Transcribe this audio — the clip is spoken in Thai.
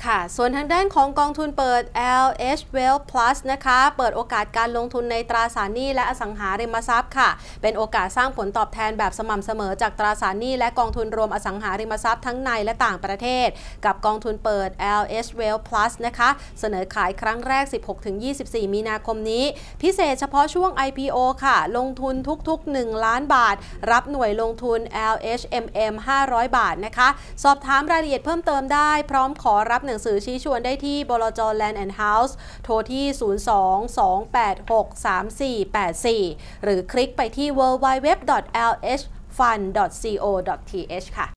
ค่ะส่วนทางด้านของกองทุนเปิด LH Wealth Plus นะคะเปิดโอกาสการลงทุนในตราสารหนี้และอสังหาริมทรัพย์ค่ะเป็นโอกาสสร้างผลตอบแทนแบบสม่ำเสมอจากตราสารหนี้และกองทุนรวมอสังหาริมทรัพย์ทั้งในและต่างประเทศกับกองทุนเปิด LH Wealth Plus นะคะเสนอขายครั้งแรก 16-24 มีนาคมนี้พิเศษเฉพาะช่วง IPO ค่ะลงทุนทุกๆ 1 ล้านบาทรับหน่วยลงทุน LHMM 500 บาทนะคะสอบถามรายละเอียดเพิ่มเติมได้พร้อมขอรับหนังสือชี้ชวนได้ที่บลจ. Land and House โทรที่ 02-286-3484 หรือคลิกไปที่ www.lhfund.co.th ค่ะ